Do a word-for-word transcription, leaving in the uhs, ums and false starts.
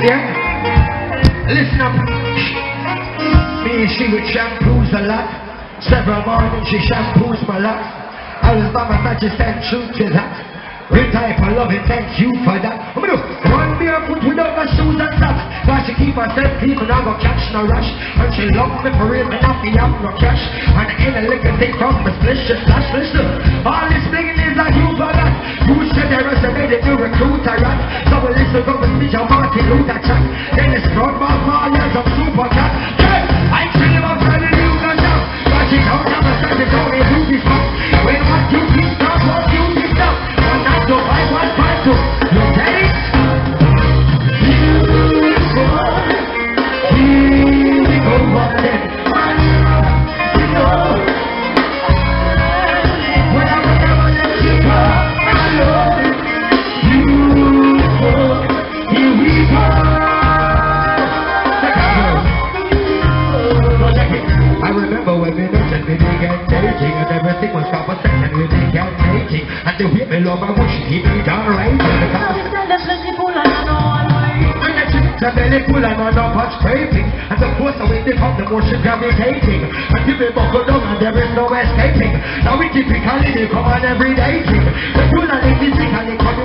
Yeah? Listen up. Me and she would shampoos a lot. Several mornings she shampoos my locks. I was by my side, just stand true to that. Real type of love, and thank you for that. I'm gonna do one barefoot without my shoes and socks. Cause she keep herself clean, and I go catch no rush. And she love me for real, and I feel have no cash. And I ain't a little thing from my splish, just flash, listen. All this thing is like you for that. Who said there was a made it to recruit a rat? So we listen to the speech of Martin Luther chat. Then it's brought my Marlians of super cat. Hey, I tell you about Friday, you can now. But she don't have a sense, it's only do this much. When what you think, stop what you think now. So I want five to you get it? Beautiful, beautiful woman. You know, when I would never let you go, I love it. Beautiful, here we go. I remember when we met and we began dating, and everything was conversation, we began dating, and the way me love her would she keep me down right. And the belly full and I'm not scraping, and the closer we become the more she gravitating. And if we buckle down and there is no escaping, now we typically they come on every day thing. The full and it physically come